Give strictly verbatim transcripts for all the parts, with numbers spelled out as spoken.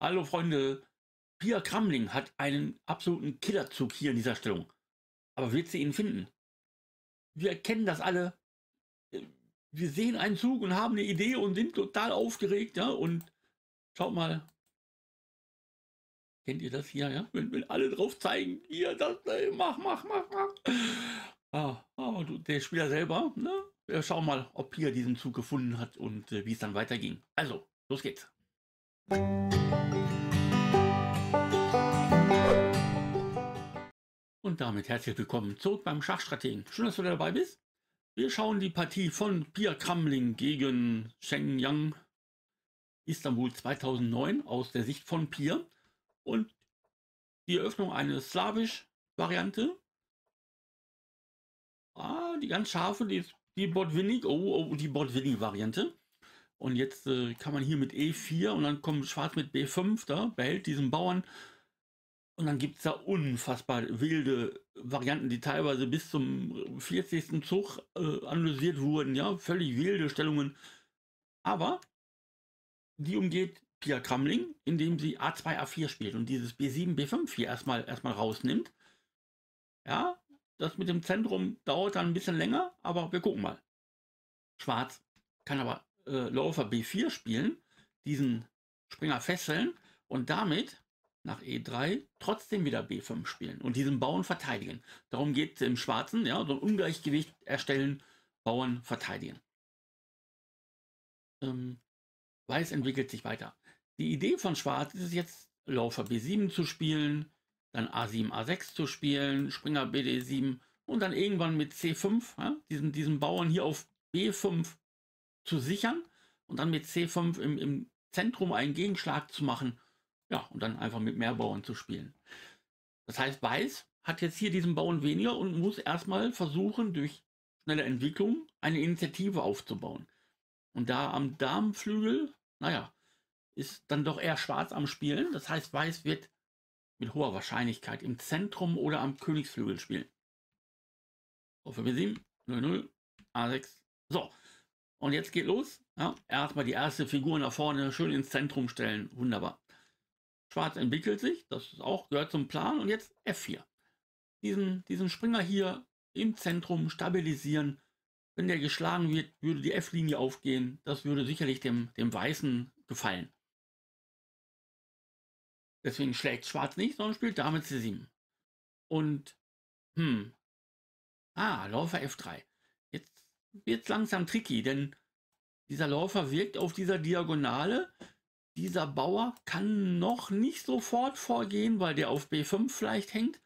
Hallo Freunde, Pia Kramling hat einen absoluten Killerzug hier in dieser Stellung. Aber wird sie ihn finden? Wir erkennen das alle. Äh, Wir sehen einen Zug und haben eine Idee und sind total aufgeregt, ja. Und schaut mal, kennt ihr das hier, ja? Wenn, wenn alle drauf zeigen, hier, das, äh, mach, mach, mach, mach. Ah, aber du, der Spieler selber, ne? Wir schauen mal, ob Pia diesen Zug gefunden hat und äh, wie es dann weiterging. Also, los geht's. Und damit herzlich willkommen zurück beim Schachstrategen. Schön, dass du dabei bist. Wir schauen die Partie von Pia Kramling gegen Shenyang Istanbul zweitausendneun aus der Sicht von Pia. Und die Eröffnung eine Slawisch-Variante. Ah, die ganz scharfe, die, die Botvinnik. Oh, oh, die Botvinnik-Variante. Und jetzt äh, kann man hier mit E vier und dann kommt Schwarz mit B fünf da, behält diesen Bauern. Und dann gibt es da unfassbar wilde Varianten, die teilweise bis zum vierzigsten Zug äh, analysiert wurden. Ja, völlig wilde Stellungen. Aber die umgeht Pia Kramling, indem sie A zwei, A vier spielt und dieses B sieben, B fünf hier erstmal, erstmal rausnimmt. Ja, das mit dem Zentrum dauert dann ein bisschen länger, aber wir gucken mal. Schwarz kann aber äh, Läufer B vier spielen, diesen Springer fesseln und damit nach E drei trotzdem wieder B fünf spielen und diesen Bauern verteidigen. Darum geht es im Schwarzen, ja, so ein Ungleichgewicht erstellen, Bauern verteidigen. Ähm, Weiß entwickelt sich weiter. Die Idee von Schwarz ist es jetzt, Läufer B sieben zu spielen, dann A sieben, A sechs zu spielen, Springer B D sieben und dann irgendwann mit C fünf, ja, diesen, diesen Bauern hier auf B fünf zu sichern und dann mit C fünf im, im Zentrum einen Gegenschlag zu machen, ja, und dann einfach mit mehr Bauern zu spielen. Das heißt, Weiß hat jetzt hier diesen Bauern weniger und muss erstmal versuchen, durch schnelle Entwicklung eine Initiative aufzubauen. Und da am Damenflügel, naja, ist dann doch eher Schwarz am Spielen. Das heißt, Weiß wird mit hoher Wahrscheinlichkeit im Zentrum oder am Königsflügel spielen. Auf B sieben, null null, A sechs. So, und jetzt geht los. Ja, erstmal die erste Figur nach vorne schön ins Zentrum stellen. Wunderbar. Schwarz entwickelt sich, das ist auch, gehört zum Plan. Und jetzt F vier. Diesen, diesen Springer hier im Zentrum stabilisieren. Wenn der geschlagen wird, würde die F-Linie aufgehen. Das würde sicherlich dem, dem Weißen gefallen. Deswegen schlägt Schwarz nicht, sondern spielt Dame C sieben. Und, hm, ah, Läufer F drei. Jetzt wird es langsam tricky, denn dieser Läufer wirkt auf dieser Diagonale. Dieser Bauer kann noch nicht sofort vorgehen, weil der auf B fünf vielleicht hängt.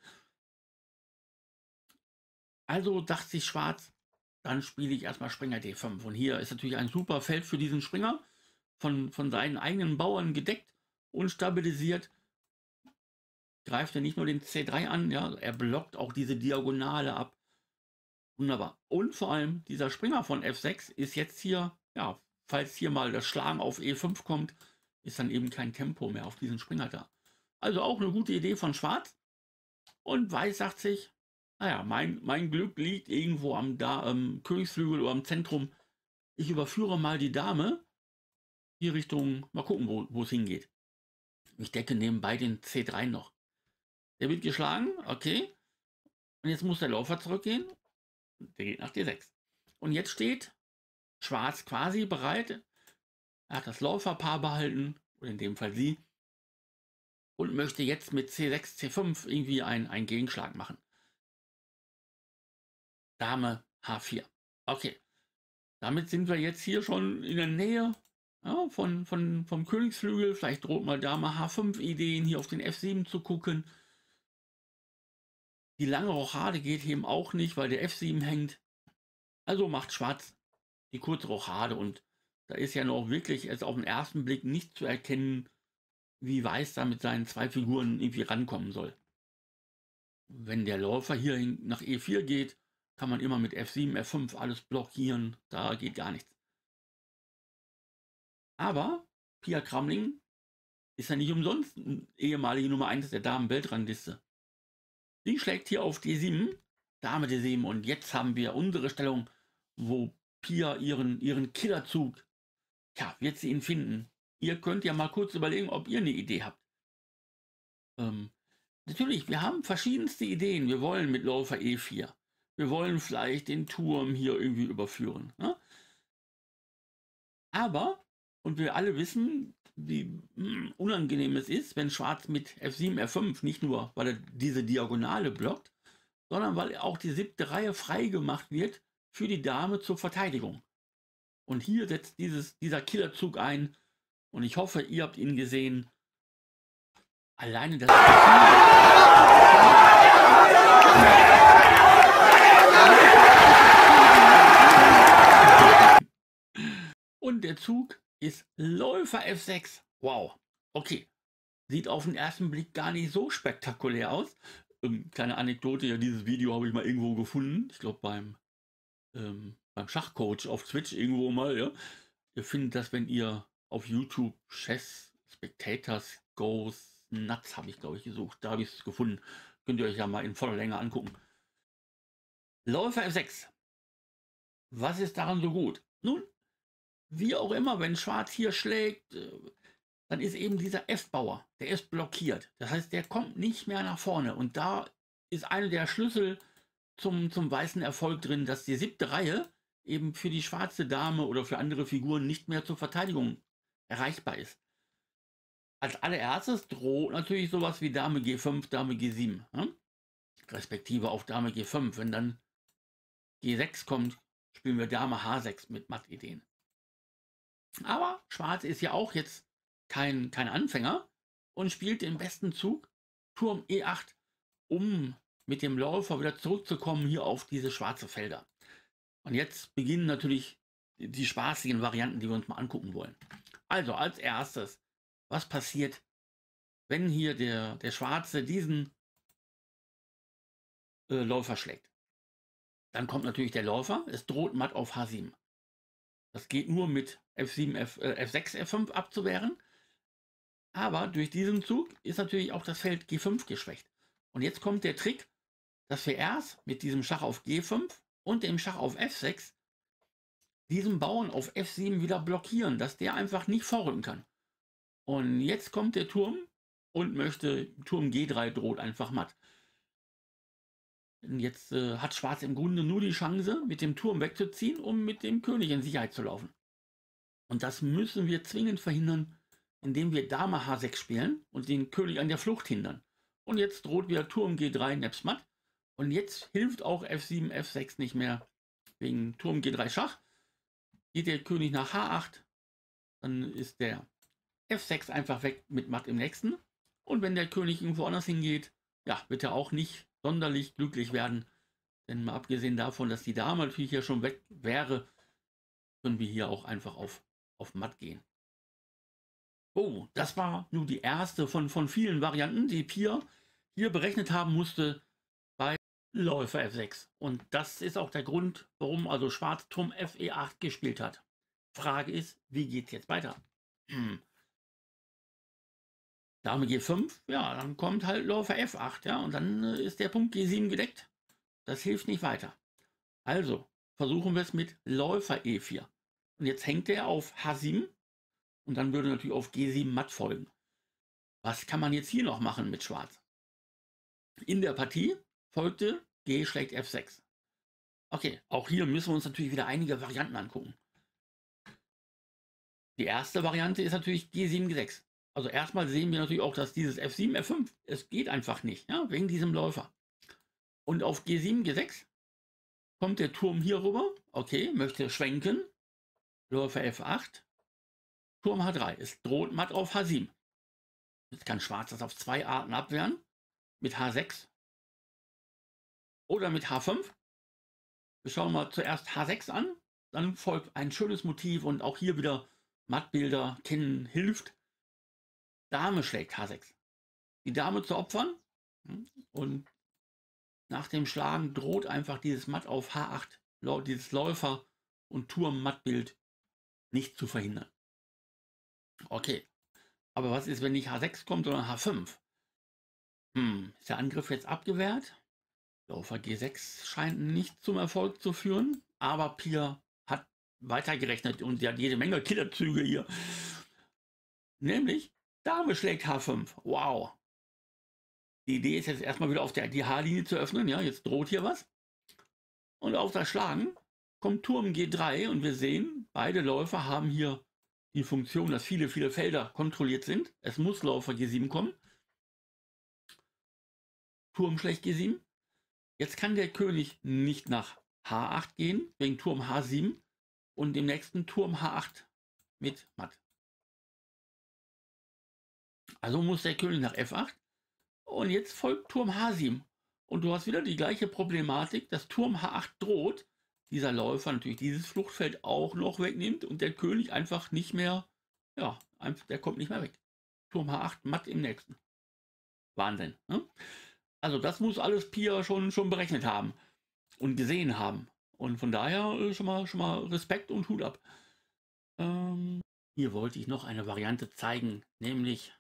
Also dachte sich Schwarz, dann spiele ich erstmal Springer D fünf. Und hier ist natürlich ein super Feld für diesen Springer, von, von seinen eigenen Bauern gedeckt und stabilisiert. Greift er nicht nur den C drei an, ja, er blockt auch diese Diagonale ab. Wunderbar. Und vor allem dieser Springer von F sechs ist jetzt hier, ja, falls hier mal das Schlagen auf E fünf kommt, ist dann eben kein Tempo mehr auf diesen Springer da. Also auch eine gute Idee von Schwarz. Und Weiß sagt sich, naja, mein, mein Glück liegt irgendwo am da, ähm, Königsflügel oder am Zentrum. Ich überführe mal die Dame. Die Richtung, mal gucken, wo, wo es hingeht. Ich decke nebenbei den C drei noch. Der wird geschlagen, okay. Und jetzt muss der Läufer zurückgehen. Der geht nach D sechs. Und jetzt steht Schwarz quasi bereit. Er hat das Läuferpaar behalten, oder in dem Fall sie, und möchte jetzt mit C sechs, C fünf irgendwie einen, einen Gegenschlag machen. Dame H vier. Okay. Damit sind wir jetzt hier schon in der Nähe, ja, von, von, vom Königsflügel. Vielleicht droht mal Dame H fünf Ideen, hier auf den F sieben zu gucken. Die lange Rochade geht eben auch nicht, weil der F sieben hängt. Also macht Schwarz die kurze Rochade und da ist ja noch wirklich jetzt auf den ersten Blick nicht zu erkennen, wie Weiß da mit seinen zwei Figuren irgendwie rankommen soll. Wenn der Läufer hier nach E vier geht, kann man immer mit F sieben, F fünf alles blockieren. Da geht gar nichts. Aber Pia Kramling ist ja nicht umsonst ehemalige Nummer eins der Damen-Weltrangliste. Sie schlägt hier auf D sieben, Dame D sieben und jetzt haben wir unsere Stellung, wo Pia ihren, ihren Killerzug, ja, wird sie ihn finden. Ihr könnt ja mal kurz überlegen, ob ihr eine Idee habt. Ähm, natürlich, wir haben verschiedenste Ideen. Wir wollen mit Läufer E vier. Wir wollen vielleicht den Turm hier irgendwie überführen. Ne? Aber, und wir alle wissen, wie mh, unangenehm es ist, wenn Schwarz mit F sieben, F fünf, nicht nur, weil er diese Diagonale blockt, sondern weil auch die siebte Reihe frei gemacht wird für die Dame zur Verteidigung. Und hier setzt dieses, dieser Killerzug ein. Und ich hoffe, ihr habt ihn gesehen. Alleine das... Und der Zug ist Läufer F sechs. Wow. Okay. Sieht auf den ersten Blick gar nicht so spektakulär aus. Ähm, kleine Anekdote, ja, dieses Video habe ich mal irgendwo gefunden. Ich glaube beim, ähm, beim Schachcoach auf Twitch irgendwo mal. Ja. Ihr findet das, wenn ihr auf YouTube Chess Spectators Goes Nuts habe ich, glaube ich, gesucht. Da habe ich es gefunden. Könnt ihr euch ja mal in voller Länge angucken. Läufer F sechs. Was ist daran so gut? Nun, wie auch immer, wenn Schwarz hier schlägt, dann ist eben dieser F-Bauer, der ist blockiert. Das heißt, der kommt nicht mehr nach vorne. Und da ist einer der Schlüssel zum, zum weißen Erfolg drin, dass die siebte Reihe eben für die schwarze Dame oder für andere Figuren nicht mehr zur Verteidigung erreichbar ist. Als allererstes droht natürlich sowas wie Dame G fünf, Dame G sieben, ne? Respektive auch Dame G fünf. Wenn dann G sechs kommt, spielen wir Dame H sechs mit Mattideen. Aber Schwarz ist ja auch jetzt kein, kein Anfänger und spielt den besten Zug Turm E acht, um mit dem Läufer wieder zurückzukommen hier auf diese schwarze Felder. Und jetzt beginnen natürlich die spaßigen Varianten, die wir uns mal angucken wollen. Also als erstes, was passiert, wenn hier der, der Schwarze diesen äh, Läufer schlägt? Dann kommt natürlich der Läufer, es droht Matt auf H sieben. Das geht nur mit F sieben, F, äh, F sechs, F fünf abzuwehren. Aber durch diesen Zug ist natürlich auch das Feld G fünf geschwächt. Und jetzt kommt der Trick, dass wir erst mit diesem Schach auf G fünf und dem Schach auf F sechs diesen Bauern auf F sieben wieder blockieren, dass der einfach nicht vorrücken kann. Und jetzt kommt der Turm und möchte, Turm G drei droht einfach matt. Und jetzt äh, hat Schwarz im Grunde nur die Chance, mit dem Turm wegzuziehen, um mit dem König in Sicherheit zu laufen. Und das müssen wir zwingend verhindern, indem wir Dame H sechs spielen und den König an der Flucht hindern. Und jetzt droht wieder Turm G drei nebst Matt. Und jetzt hilft auch F sieben, F sechs nicht mehr wegen Turm G drei Schach. Geht der König nach H acht, dann ist der F sechs einfach weg mit Matt im nächsten. Und wenn der König irgendwo anders hingeht, ja, wird er auch nicht sonderlich glücklich werden. Denn mal abgesehen davon, dass die Dame natürlich ja schon weg wäre, können wir hier auch einfach auf, auf Matt gehen. Oh, das war nur die erste von, von vielen Varianten, die Pia hier berechnet haben musste bei Läufer F sechs. Und das ist auch der Grund, warum also Schwarz Turm F E acht gespielt hat. Frage ist, wie geht es jetzt weiter? Hm. Dame G fünf, ja, dann kommt halt Läufer F acht, ja, und dann äh, ist der Punkt G sieben gedeckt. Das hilft nicht weiter. Also versuchen wir es mit Läufer E vier. Und jetzt hängt er auf H sieben und dann würde natürlich auf G sieben matt folgen. Was kann man jetzt hier noch machen mit Schwarz? In der Partie folgte G schlägt F sechs. Okay, auch hier müssen wir uns natürlich wieder einige Varianten angucken. Die erste Variante ist natürlich G sieben, G sechs. Also erstmal sehen wir natürlich auch, dass dieses F sieben, F fünf, es geht einfach nicht, ja, wegen diesem Läufer. Und auf G sieben, G sechs kommt der Turm hier rüber. Okay, möchte schwenken. Läufer F acht. Turm H drei. Es droht matt auf H sieben. Jetzt kann Schwarz das auf zwei Arten abwehren. Mit H sechs oder mit H fünf. Wir schauen mal zuerst H sechs an. Dann folgt ein schönes Motiv und auch hier wieder Mattbilder kennen hilft. Dame schlägt H sechs. Die Dame zu opfern. Und nach dem Schlagen droht einfach dieses Matt auf H acht, dieses Läufer- und Turm-Mattbild nicht zu verhindern. Okay, aber was ist, wenn nicht H sechs kommt, sondern H fünf? Hm, ist der Angriff jetzt abgewehrt? Läufer G sechs scheint nicht zum Erfolg zu führen, aber Pia hat weitergerechnet und sie hat jede Menge Killerzüge hier. Nämlich Dame schlägt H fünf. Wow. Die Idee ist jetzt erstmal wieder auf der, die H-Linie zu öffnen. Ja, jetzt droht hier was. Und auf das Schlagen kommt Turm G drei und wir sehen, beide Läufer haben hier die Funktion, dass viele, viele Felder kontrolliert sind. Es muss Läufer G sieben kommen. Turm schlägt G sieben. Jetzt kann der König nicht nach H acht gehen, wegen Turm H sieben und dem nächsten Turm H acht mit Matt. Also muss der König nach F acht und jetzt folgt Turm H sieben. Und du hast wieder die gleiche Problematik, dass Turm H acht droht, dieser Läufer natürlich dieses Fluchtfeld auch noch wegnimmt und der König einfach nicht mehr, ja, einfach, der kommt nicht mehr weg. Turm H acht matt im nächsten. Wahnsinn. Ne? Also das muss alles Pia schon, schon berechnet haben und gesehen haben. Und von daher schon mal, schon mal Respekt und Hut ab. Ähm, hier wollte ich noch eine Variante zeigen, nämlich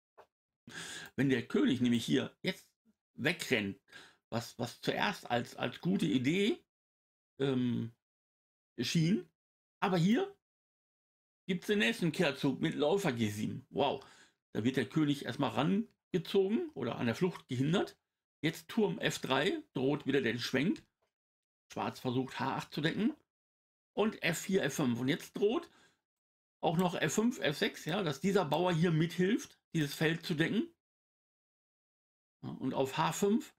wenn der König nämlich hier jetzt wegrennt, was, was zuerst als, als gute Idee ähm, schien, aber hier gibt es den nächsten Kehrzug mit Läufer G sieben. Wow, da wird der König erstmal rangezogen oder an der Flucht gehindert. Jetzt Turm F drei, droht wieder den Schwenk. Schwarz versucht H acht zu decken und F vier, F fünf. Und jetzt droht auch noch F fünf, F sechs, ja, dass dieser Bauer hier mithilft, dieses Feld zu decken. Ja, und auf H fünf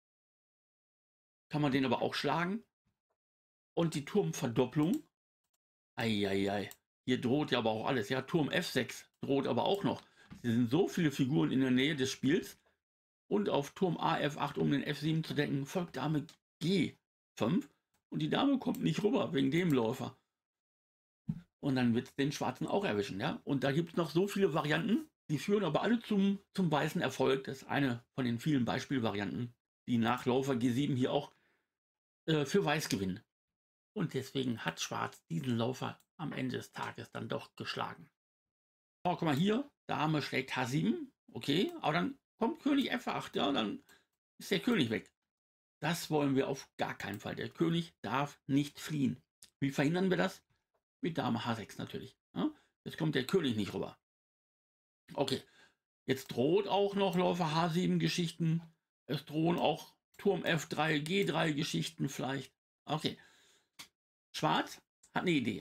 kann man den aber auch schlagen. Und die Turmverdopplung. Eieiei. Hier droht ja aber auch alles. Ja, Turm F sechs droht aber auch noch. Es sind so viele Figuren in der Nähe des Spiels. Und auf Turm A F acht, um den F sieben zu decken, folgt Dame G fünf. Und die Dame kommt nicht rüber wegen dem Läufer. Und dann wird es den Schwarzen auch erwischen. Ja? Und da gibt es noch so viele Varianten. Die führen aber alle zum, zum weißen Erfolg. Das ist eine von den vielen Beispielvarianten, die nach Läufer G sieben hier auch äh, für Weiß gewinnen. Und deswegen hat Schwarz diesen Läufer am Ende des Tages dann doch geschlagen. Oh, guck mal hier, Dame schlägt H sieben. Okay, aber dann kommt König F acht. Ja, dann ist der König weg. Das wollen wir auf gar keinen Fall. Der König darf nicht fliehen. Wie verhindern wir das? Mit Dame H sechs natürlich. Ja? Jetzt kommt der König nicht rüber. Okay, jetzt droht auch noch Läufer H sieben Geschichten. Es drohen auch Turm F drei, G drei Geschichten vielleicht. Okay. Schwarz hat eine Idee.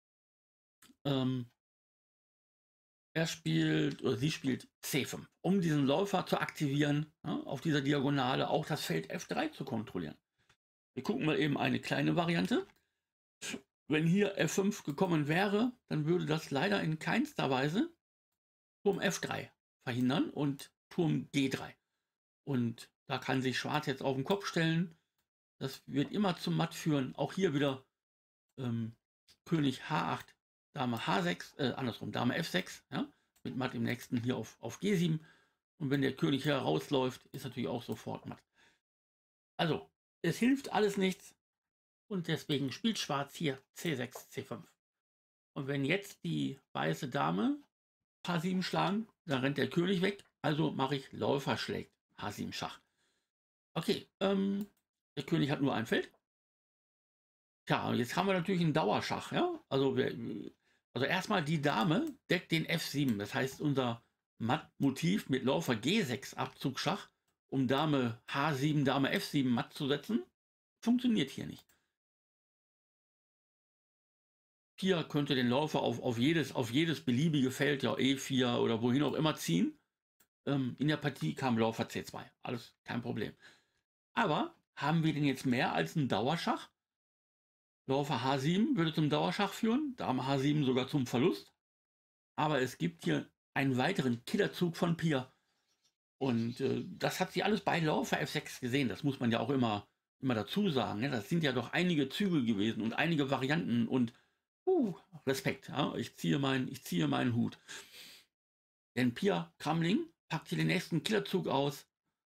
Ähm, er spielt, oder sie spielt C fünf, um diesen Läufer zu aktivieren, ja, auf dieser Diagonale auch das Feld F drei zu kontrollieren. Wir gucken mal eben eine kleine Variante. Wenn hier F fünf gekommen wäre, dann würde das leider in keinster Weise Turm F drei verhindern und Turm G drei. Und da kann sich Schwarz jetzt auf den Kopf stellen. Das wird immer zum Matt führen. Auch hier wieder ähm, König H acht, Dame H sechs, äh, andersrum, Dame F sechs, ja, mit Matt im nächsten hier auf, auf G sieben. Und wenn der König hier rausläuft, ist natürlich auch sofort Matt. Also, es hilft alles nichts. Und deswegen spielt Schwarz hier C sechs, C fünf. Und wenn jetzt die weiße Dame H sieben schlagen, dann rennt der König weg. Also mache ich Läufer schlägt H sieben Schach. Okay, ähm, der König hat nur ein Feld. Tja, jetzt haben wir natürlich einen Dauerschach. Ja? Also, wir, also erstmal die Dame deckt den F sieben. Das heißt, unser Matt-Motiv mit Läufer G sechs Abzugschach, um Dame H sieben, Dame F sieben matt zu setzen, funktioniert hier nicht. Hier könnte den Läufer auf, auf, jedes, auf jedes beliebige Feld, ja E vier oder wohin auch immer ziehen. Ähm, in der Partie kam Läufer C zwei. Alles kein Problem. Aber haben wir denn jetzt mehr als einen Dauerschach? Läufer H sieben würde zum Dauerschach führen, Dame H sieben sogar zum Verlust. Aber es gibt hier einen weiteren Killerzug von Pia. Und äh, das hat sie alles bei Läufer F sechs gesehen. Das muss man ja auch immer, immer dazu sagen. Ne? Das sind ja doch einige Züge gewesen und einige Varianten und uh, Respekt. Ja? Ich, ziehe mein, ich ziehe meinen Hut. Denn Pia Kramling packt hier den nächsten Killerzug aus.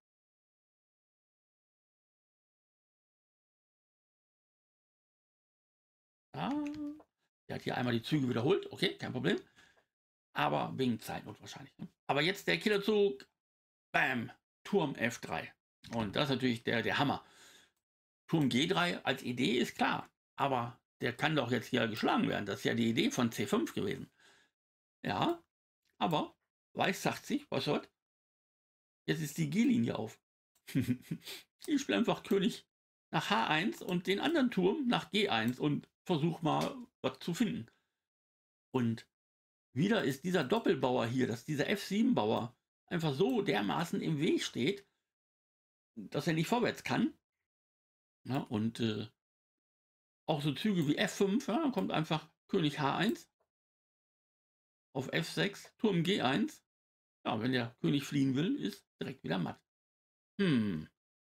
Ja, der hat hier einmal die Züge wiederholt. Okay, kein Problem. Aber wegen Zeitnot wahrscheinlich. Ne? Aber jetzt der Killerzug. Bam. Turm F drei. Und das ist natürlich der, der Hammer. Turm G drei als Idee ist klar. Aber der kann doch jetzt hier geschlagen werden. Das ist ja die Idee von C fünf gewesen. Ja. Aber Weiß sagt sich, was wird? Jetzt ist die G-Linie auf. Ich spiele einfach König nach H eins und den anderen Turm nach G eins und versuche mal was zu finden. Und wieder ist dieser Doppelbauer hier, dass dieser F sieben Bauer einfach so dermaßen im Weg steht, dass er nicht vorwärts kann. Ja, und äh, auch so Züge wie F fünf, ja, kommt einfach König H eins auf F sechs, Turm G eins. Ja, wenn der König fliehen will, ist direkt wieder matt. Hm.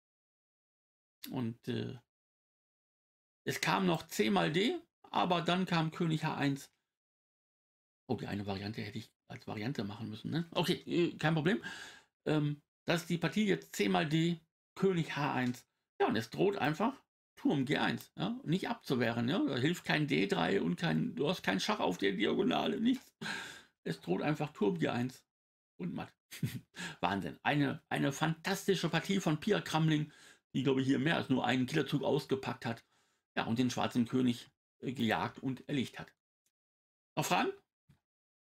Und äh, es kam noch C mal D, aber dann kam König H eins. Oh, die eine Variante hätte ich als Variante machen müssen. Ne? Okay, äh, kein Problem. Ähm, das ist die Partie jetzt C mal D, König H eins. Ja, und es droht einfach Turm G eins. Ja? Nicht abzuwehren. Ja? Da hilft kein D drei und kein, du hast keinen Schach auf der Diagonale, nichts. Es droht einfach Turm G eins und matt. Wahnsinn. Eine, eine fantastische Partie von Pia Kramling, die, glaube ich, hier mehr als nur einen Killerzug ausgepackt hat. Ja, und den schwarzen König äh, gejagt und erlegt hat. Noch Fragen?